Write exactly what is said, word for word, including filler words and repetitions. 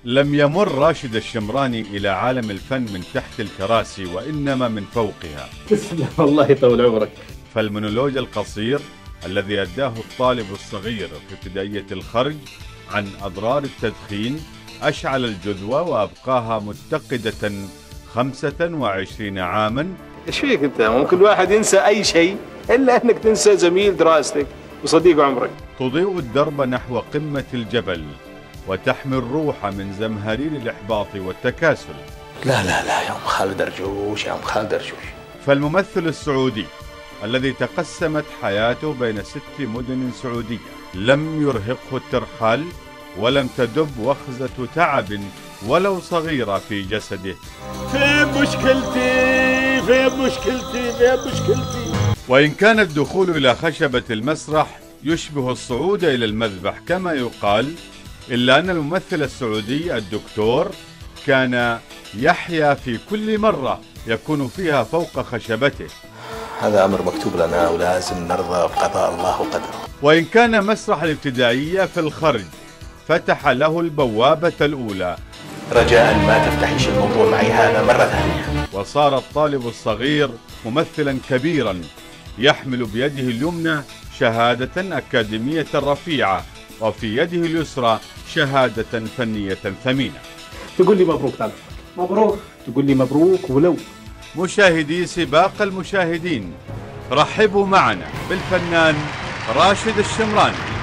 لم يمر راشد الشمراني إلى عالم الفن من تحت الكراسي وإنما من فوقها. تسلم، الله يطول عمرك. فالمونولوج القصير الذي أداه الطالب الصغير في ابتدائية الخرج عن أضرار التدخين أشعل الجذوة وأبقاها متقدة خمسة وعشرين عاما. ايش فيك انت؟ ممكن الواحد ينسى أي شيء إلا أنك تنسى زميل دراستك وصديق عمرك. تضيء الدرب نحو قمة الجبل وتحمي الروح من زمهرير الإحباط والتكاسل. لا لا لا يا أم خالد أرجوش، يا أم خالد أرجوش. فالممثل السعودي الذي تقسمت حياته بين ست مدن سعودية لم يرهقه الترحال ولم تدب وخزة تعب ولو صغيرة في جسده. فين مشكلتي؟ فين مشكلتي؟ فين مشكلتي؟ وإن كان الدخول إلى خشبة المسرح يشبه الصعود إلى المذبح كما يقال، إلا أن الممثل السعودي الدكتور كان يحيا في كل مرة يكون فيها فوق خشبته. هذا أمر مكتوب لنا ولازم نرضى بقضاء الله وقدره. وإن كان مسرح الابتدائية في الخرج فتح له البوابة الأولى، رجاء ما تفتحيش الموضوع معي هذا مرة ثانية. وصار الطالب الصغير ممثلا كبيرا يحمل بيده اليمنى شهادة أكاديمية رفيعة وفي يده اليسرى شهادة فنية ثمينة. تقول لي مبروك طبعا. مبروك. تقول لي مبروك ولو. مشاهدي سباق المشاهدين، رحبوا معنا بالفنان راشد الشمراني.